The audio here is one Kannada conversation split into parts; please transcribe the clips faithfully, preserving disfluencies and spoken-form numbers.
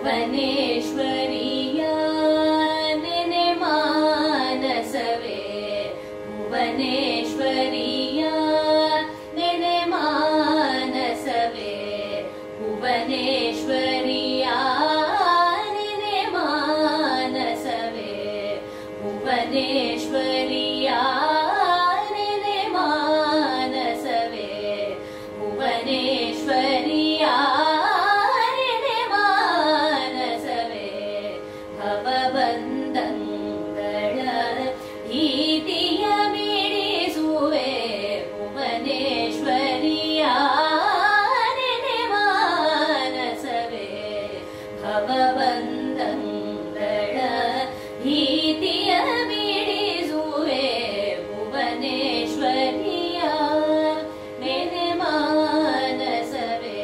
ಭುವನೇಶ್ವರಿಯ ನೆನೆ ಮಾನಸವೇ ಭುವನೇಶ್ವರಿಯ ನೆನೆ ಮಾನಸವೇ ಭುವನೇಶ್ವರಿಯ ನೆನೆ ಮಾನಸವೇ ಭುವನೇಶ್ವರಿಯ ನೆನೆ ಮಾನಸವೇ ಭುವನೇಶ್ವರಿಯ ಭವಬಂಧಗಳ ಭೀತಿಯ ಬಿಡಿಸುವೆ ಭುವನೇಶ್ವರಿಯ ನೆನೆ ಮಾನಸವೇ ಭವಬಂಧಗಳ ಭೀತಿಯ ಬಿಡಿಸುವೆ ಭುವನೇಶ್ವರಿಯ ನೆನೆ ಮಾನಸವೇ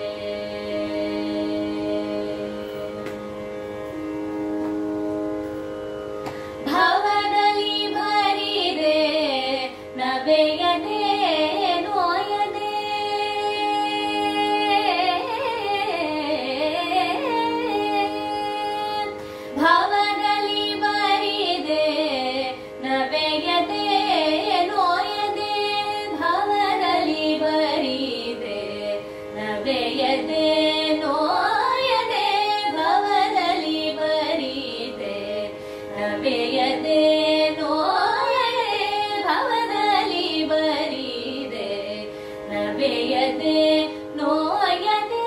ಭವದಲ್ಲಿ ಭರಿದೆ ನವೆಯದೆ ನೋಯದೆ ಭವದಲ್ಲಿ ಭರಿದೆ ನವೆಯದೆ ನೋಯದೆ ಭವದಲ್ಲಿ ಭರಿದೆ ನವೆಯದೆ ನೋಯದೆ ಭವದಲ್ಲಿ ಭರಿದೆ ನವೆಯದೆ ನೋಯದೆ ಭವದಲ್ಲಿ ಬರಿದೆ ನವೆಯದೆ ನೋಯದೆ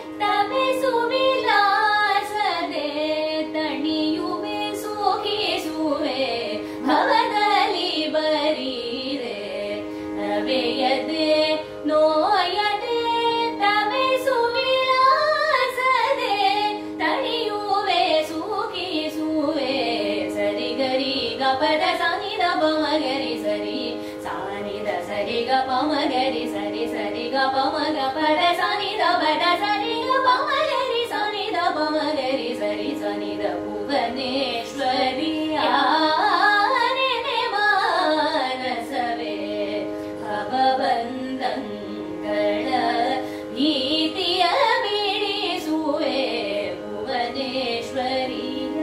ತಪೆಸುವಿಲಾಸದೆ ತಣಿಯುವೆ ಸುಖಿಸುವೆ ಭವದಲ್ಲಿ ಬರಿದೆ ನವೆಯದೆ ನೋಯದೆ ತಪೆಸುವಿಲಾಸದೆ ತಣಿಯುವೆ ಸುಖಿಸುವೆ ಸರಿ ಗರಿ ಗಪದ ಸಾನಿದ ಪಮಗರಿ ಸರಿ ಸಾನಿದ ಸರಿ ಗ ಪಮಗರಿ ಸರಿ ಸರಿ ಗ ಪಮಗ ಪದ ಸಾನಿದ ಪದ ಸರಿ ಗ ಪಮಗರಿ ಸಾನಿದ ಪಮಗರಿ ಸರಿ ಸಾನಿದ ಭುವನೇಶ್ವರಿಯ ನೆನೆ ಮಾನಸವೇ ಭವಬಂಧಗಳ ಭೀತಿಯ ಬಿಡಿಸುವೆ ಭುವನೇಶ್ವರಿಯ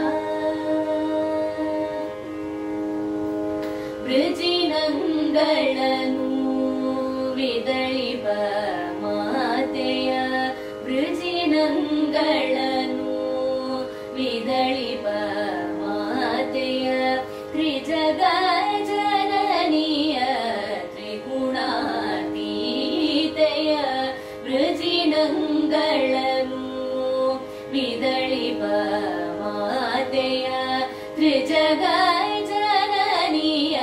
ವೃಜಿನಂಗಳನು ವಿದಳಿಪ ಮಾತೆಯ ವೃಜಿನಂಗಳನು ವಿದಳಿಪ ಮಾತೆಯ ತ್ರಿಜಗ ಜನನಿಯ ತ್ರಿಗುಣಾತೀತೆಯ ವೃಜಿನಂಗಳನು ವಿದಳಿಪ ಮಾತೆಯ ತ್ರಿಜಗ ಜನನಿಯ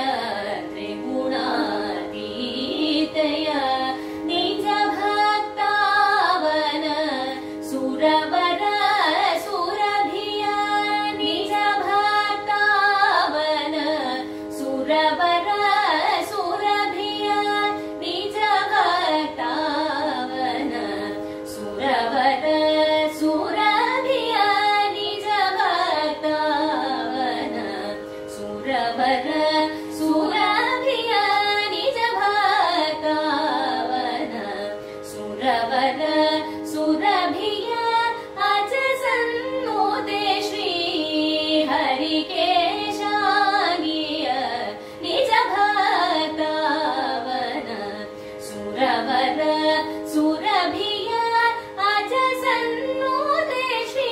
ತ್ರಿಗುಣಾತೀತೆಯ ನಿಜ ಭಕ್ತಾವನ ಸುರವರ ಸುರಭಿಯ ನಿಜ ಭಕ್ತಾವನ ಸುರವರ ಸುರಭಿಯ ನಿಜ ಭಕ್ತಾವನ ಸುರವರ ಸುರಭಿಯ ನಿಜ ಭಕ್ತಾವನ ಸುರವರ ಸುರಭಿಯ ನಿಜ ಭಕ್ತಾವನ ಸುರವರ ಸುರಭಿಯ ಅಜ ಸನ್ನುತೆ ಶ್ರೀ ಹರಿಕೇಶಾಗಿಯ ನಿಜ ಭಕ್ತಾವನ ಸುರವರ ಸುರಭಿಯ ಅಜ ಸನ್ನುತೆ ಶ್ರೀ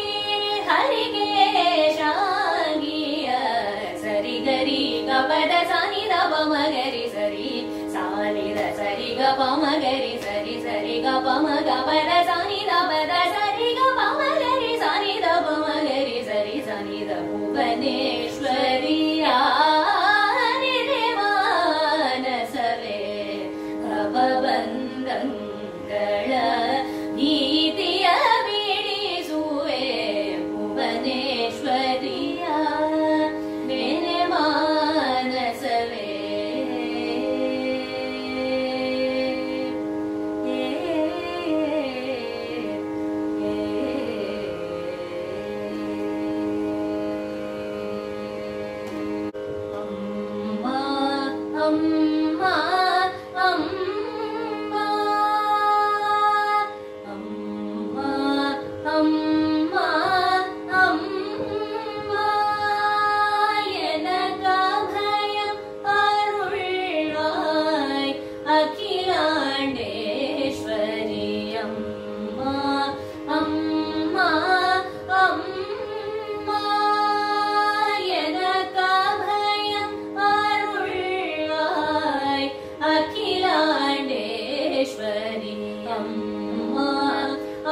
ಹರಿಕೇಶಾಗಿಯ ಸರಿ ಗರಿ ಗಪದ ಸಾನಿದ ಪಮಗರಿ ಸರಿ ಸಾನಿದ ಸರಿ ಗ ಪಮಗರಿ ಸರಿ ಸರಿ ಗ ಪಮಗ ಪದ ಸಾನಿದ ಪದ ಸರಿ ಗ ಪಮಗರಿ ಸಾನಿದ ಪಮಗರಿ ಸರಿ ಸಾನಿದ ಭುವನೇಶ್ವರಿಯ ನೆನೆ ಮಾನಸವೇ ಭವಬಂಧಗಳ ಭೀತಿಯ ಬಿಡಿಸುವೆ ಭುವನೇಶ್ವರಿಯ ನೆನೆ ಮಾನಸವೇ ಏ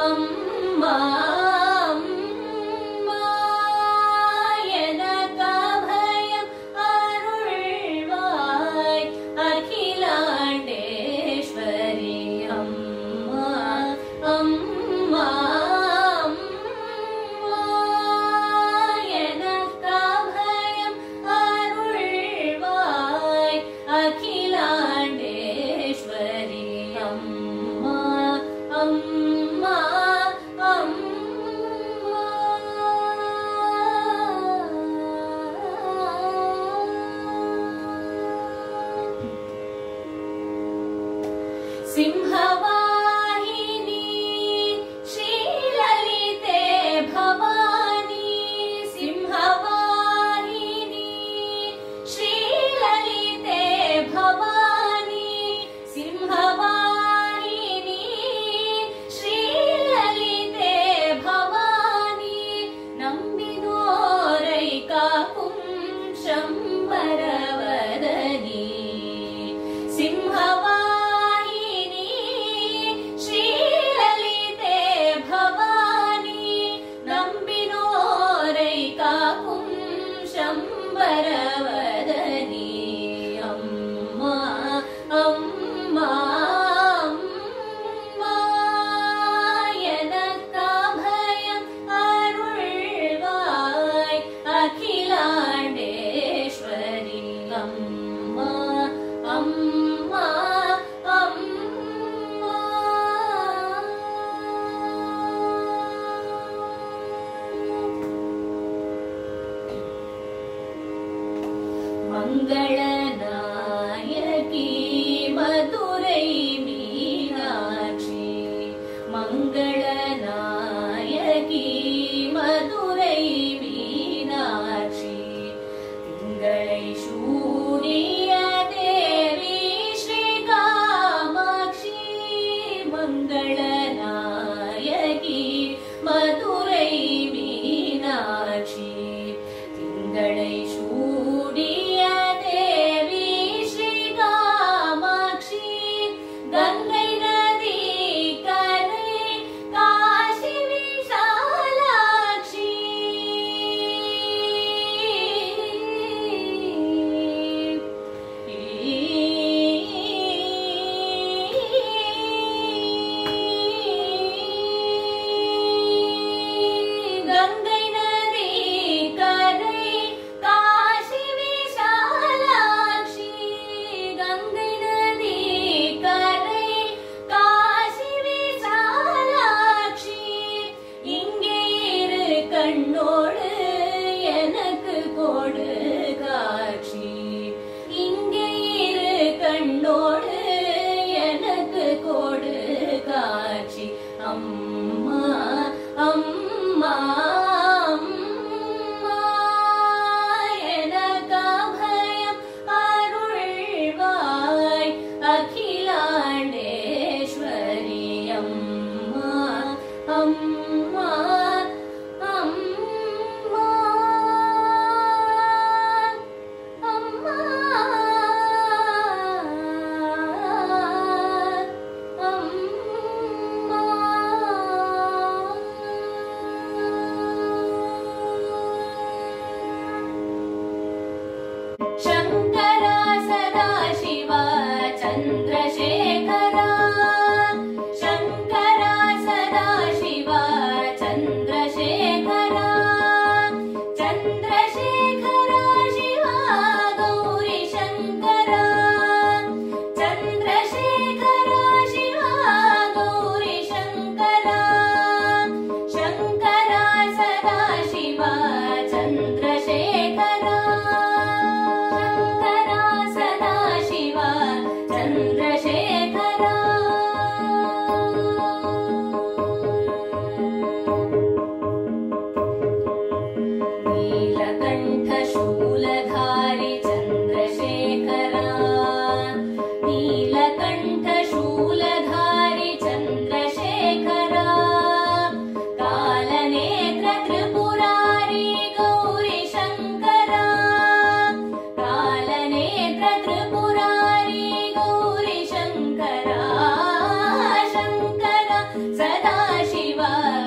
अम्मा अम्मा एनकभयम अरुळ्वाय अखिलाण्डेश्वरी अम्मा अम्मा सिंहवाहिनी श्रीललिते भवानी सिंहवाहिनी श्रीललिते भवानी सिंहवाहिनी श्रीललिते भवानी नम्बिनोरै काकुं शम्बरवदनी सिंहवाहिनी शम्बरवदनी अम्मा अम्मा अम्मा एनकभयम अरुळ्वाय अखिलाण्डेश्वरी अम्मा अम्मा अम्मा मंगलनायकी मधुरै मीनाक्षी मंगलनायकी मधुरै मीनाक्षी तिंगळै शूरिय देवी श्री कामाक्षी मंगलनायकी मधुरै मीनाक्षी तिंगळै शूरिय गंगै नदी करे काशी विशालाक्षी गंगै नदी करे काशी विशालाक्षी गंगै नदी கண்ணோடு எனக்கு கொடு காட்சி இங்கே இரு கண்ணோடு எனக்கு கொடு காட்சி அம்மா அம்மா அம்மா எனக்கபயம் அருள்வாய் அகிலாண்டேஸ்வரி அம்மா அம்மா शंकरा सदाशिवा चंद्रशेखरा शंकरा सदाशिवा चंद्र ಶಿವ